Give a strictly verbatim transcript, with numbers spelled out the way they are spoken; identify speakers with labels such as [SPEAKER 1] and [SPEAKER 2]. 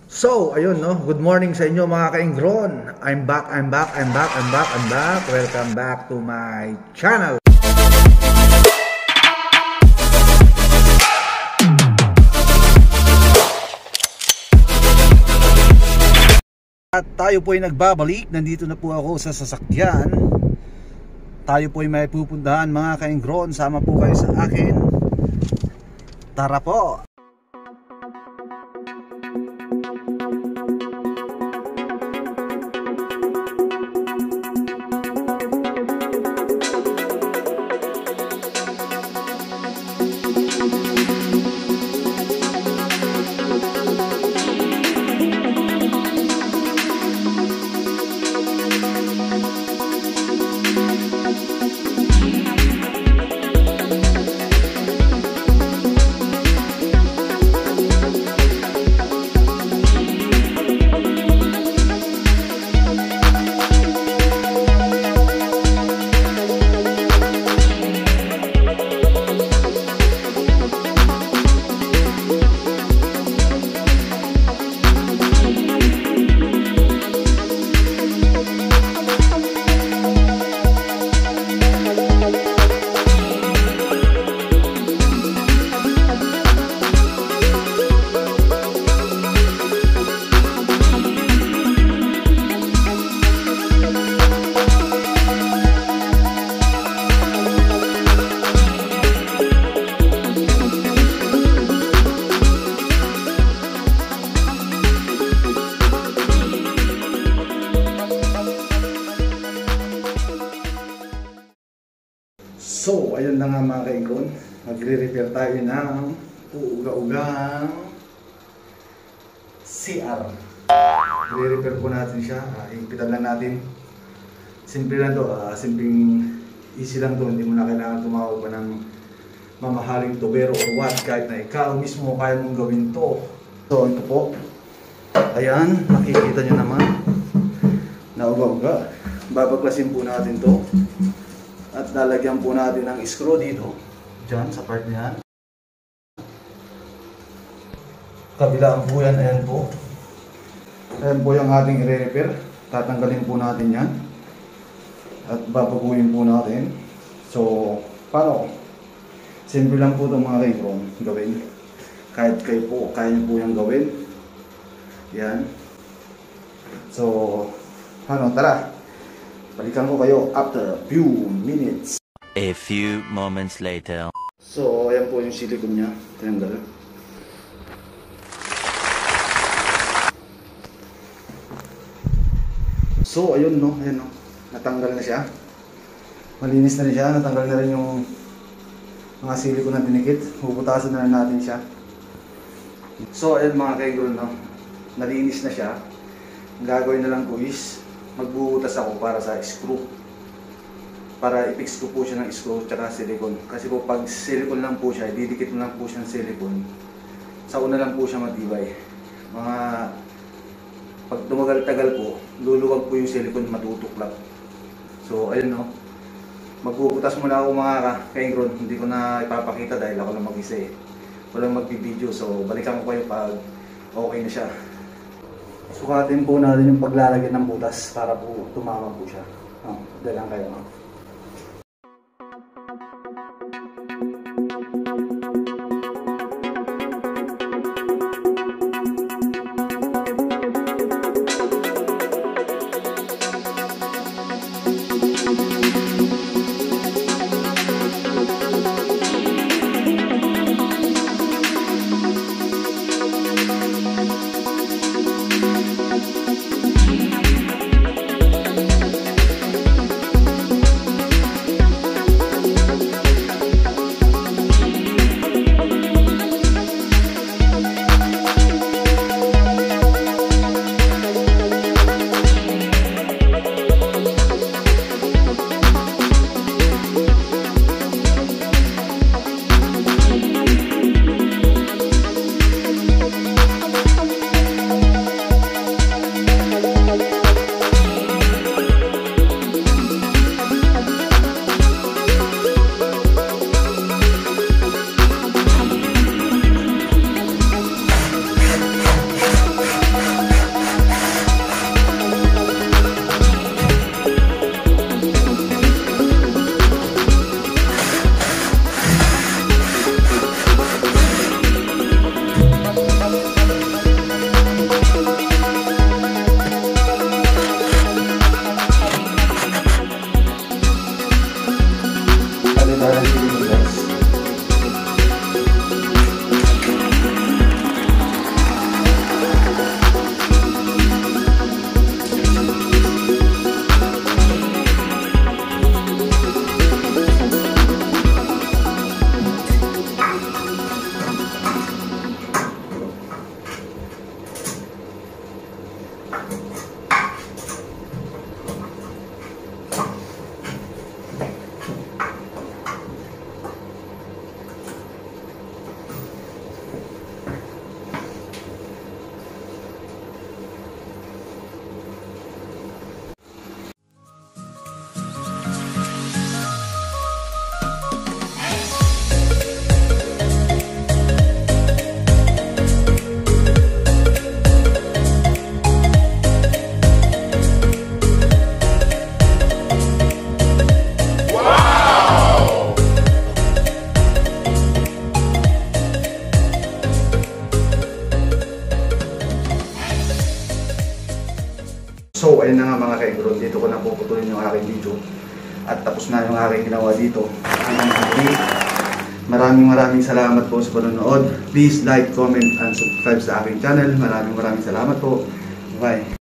[SPEAKER 1] So, ayun no, good morning sa inyo mga kaingron. I'm back, I'm back, I'm back, I'm back, I'm back. Welcome back to my channel. At tayo po ay nagbabalik. Nandito na po ako sa sasakyan. Tayo po ay may pupuntahan mga kaingron. Sama po kayo sa akin. Tara po. So, ayun na nga mga kaingron. Magre-repair tayo ng uuga-ugang C R. Magre-repair po natin siya. Uh, Higpitan lang natin. Simple lang to. Uh, simpleng easy lang to. Hindi mo na kailangan tumawag pa ng mamahaling tubero or what. Kahit na ikaw mismo kaya mong gawin to. So, ito po. Ayan. Makikita nyo naman. Na uga-uga. Babaklasin po natin to. At lalagyan po natin ng screw dito, dyan sa part niya. Kabilaan po yan, ayan po. Ayan po yung ating i-repair. Tatanggalin po natin yan. At babaguhin po natin. So, paano? Simple lang po itong mga kaingron gawin. Kahit kayo po, kaya nyo po yung gawin. Yan. So, ano, tara. Balikan ko kayo after a few minutes.
[SPEAKER 2] A few moments later.
[SPEAKER 1] So, ayan po yung silicone niya. Tinanggal. So, ayun no. Ayan no. Natanggal na siya. Malinis na rin siya. Natanggal na rin yung mga silicone na dinikit. Hubutasan na rin natin siya. So, ayun mga kaingron no. Nalinis na siya. Ang gagawin na lang po is magbubutas ako para sa screw. Para i-fix ko po siya ng screw tsaka silicone. Kasi po pag silicone lang po siya, didikit mo lang po siya ng silicone. Sa una lang po siya matibay. Mga pag tumagal-tagal po, luluwag po yung silicone, matutuklap. So ayun no. Magbubutas muna ako mga kaingron. Hindi ko na ipapakita dahil ako lang mag-isa eh. Walang magbibideo. So balikan ko kayo pag okay na siya. Sukatin po natin yung paglalagyan ng butas para po tumama po siya. Oh, dahil lang kayo. Oh. So, ayun na nga mga ka-enroll, dito ko na puputulin yung aking video. At tapos na yung aking ginawa dito. Maraming maraming salamat po sa panonood. Please like, comment, and subscribe sa aking channel. Maraming maraming salamat po. Bye!